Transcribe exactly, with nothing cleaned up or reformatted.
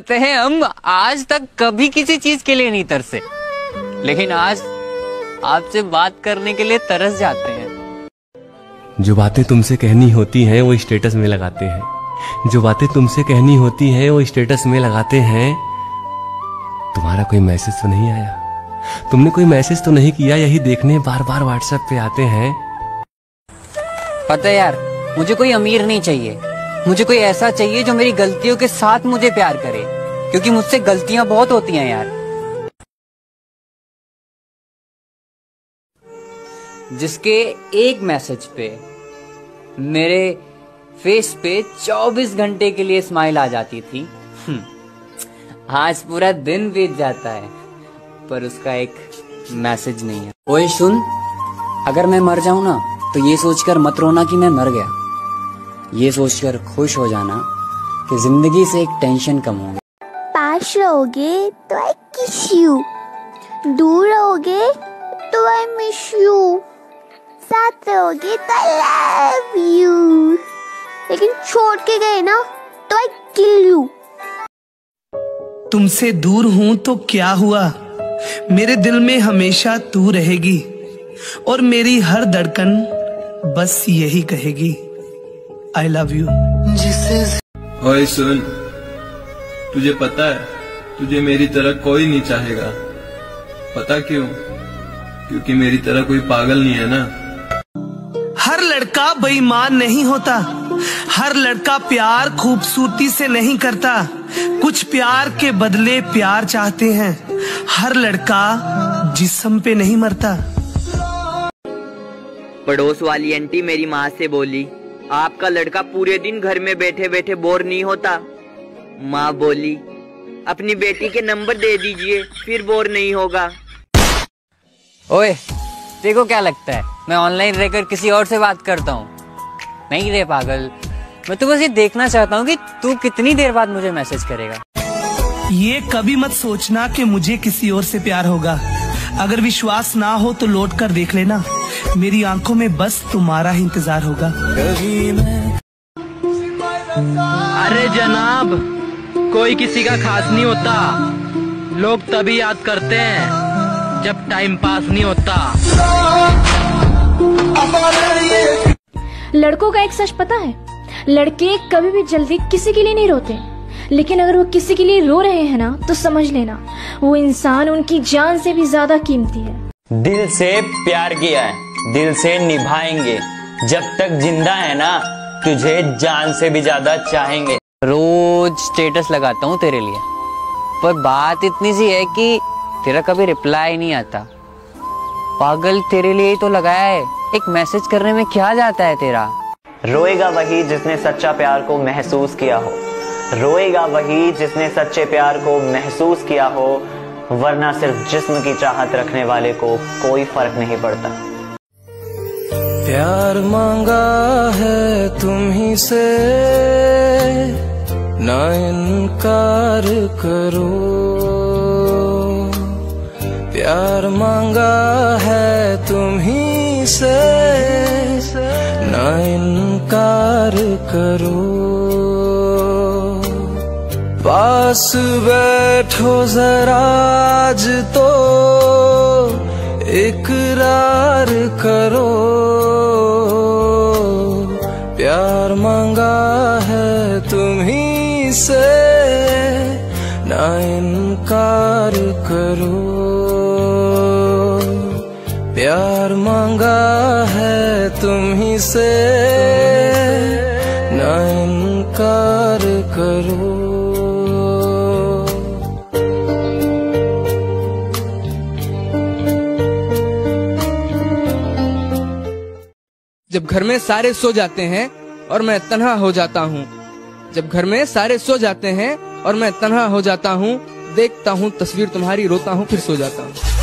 करते हैं, हम आज तक कभी किसी चीज के लिए नहीं तरसे, लेकिन आज आपसे बात करने के लिए तरस जाते हैं। जो बातें तुमसे कहनी होती हैं वो स्टेटस में लगाते हैं, जो बातें तुमसे कहनी होती हैं वो स्टेटस में लगाते हैं। तुम्हारा कोई मैसेज तो नहीं आया, तुमने कोई मैसेज तो नहीं किया, यही देखने बार बार व्हाट्सएप पे आते हैं। पता है यार, मुझे कोई अमीर नहीं चाहिए, मुझे कोई ऐसा चाहिए जो मेरी गलतियों के साथ मुझे प्यार करे, क्योंकि मुझसे गलतियां बहुत होती हैं यार। जिसके एक मैसेज पे मेरे फेस पे चौबीस घंटे के लिए स्माइल आ जाती थी, आज पूरा दिन बीत जाता है पर उसका एक मैसेज नहीं है। ओए सुन, अगर मैं मर जाऊं ना तो ये सोचकर मत रोना कि मैं मर गया, ये सोचकर खुश हो जाना कि जिंदगी से एक टेंशन कम हो गई। पास रहोगे तो आई किस यू, दूर रहोगे तो आई मिस यू, साथ रहोगे तो आई लव यू, लेकिन छोड़ के गए ना तो आई किल यू। तुमसे दूर हूं तो क्या हुआ, मेरे दिल में हमेशा तू रहेगी, और मेरी हर धड़कन बस यही कहेगी, आई लव यू। ओए सुन, तुझे पता है तुझे मेरी तरह कोई नहीं चाहेगा, पता क्यों? क्योंकि मेरी तरह कोई पागल नहीं है ना। हर लड़का बेईमान नहीं होता, हर लड़का प्यार खूबसूरती से नहीं करता, कुछ प्यार के बदले प्यार चाहते हैं, हर लड़का जिस्म पे नहीं मरता। पड़ोस वाली आंटी मेरी माँ से बोली, आपका लड़का पूरे दिन घर में बैठे बैठे बोर नहीं होता। माँ बोली, अपनी बेटी के नंबर दे दीजिए फिर बोर नहीं होगा। ओए, देखो क्या लगता है मैं ऑनलाइन रहकर किसी और से बात करता हूँ? नहीं रे पागल, मैं तो बस ये देखना चाहता हूँ कि तू कितनी देर बाद मुझे मैसेज करेगा। ये कभी मत सोचना कि मुझे किसी और से प्यार होगा, अगर विश्वास ना हो तो लौट कर देख लेना, मेरी आंखों में बस तुम्हारा ही इंतजार होगा। अरे जनाब, कोई किसी का खास नहीं होता, लोग तभी याद करते हैं जब टाइम पास नहीं होता। लड़कों का एक सच पता है, लड़के कभी भी जल्दी किसी के लिए नहीं रोते, लेकिन अगर वो किसी के लिए रो रहे हैं ना तो समझ लेना वो इंसान उनकी जान से भी ज्यादा कीमती है। दिल से प्यार किया है, दिल से निभाएंगे, जब तक जिंदा है ना तुझे जान से भी ज्यादा चाहेंगे। रोज स्टेटस लगाता हूँ तेरे लिए, पर बात इतनी सी है कि तेरा कभी रिप्लाई नहीं आता। पागल, तेरे लिए ही तो लगाया है, एक मैसेज करने में क्या जाता है तेरा। रोएगा वही जिसने सच्चा प्यार को महसूस किया हो, रोएगा वही जिसने सच्चे प्यार को महसूस किया हो, वरना सिर्फ जिस्म की चाहत रखने वाले को कोई फर्क नहीं पड़ता। प्यार मांगा है तुम ही से, ना इनकार करो, प्यार मांगा है तुम ही से, ना इनकार करो, पास बैठो जरा आज तो इकरार करो, प्यार मांगा है तुम ही से, ना इनकार करो, प्यार मांगा है तुम ही से, ना इनकार करो। जब घर में सारे सो जाते हैं और मैं तन्हा हो जाता हूँ, जब घर में सारे सो जाते हैं और मैं तन्हा हो जाता हूँ, देखता हूँ तस्वीर तुम्हारी, रोता हूँ फिर सो जाता हूँ।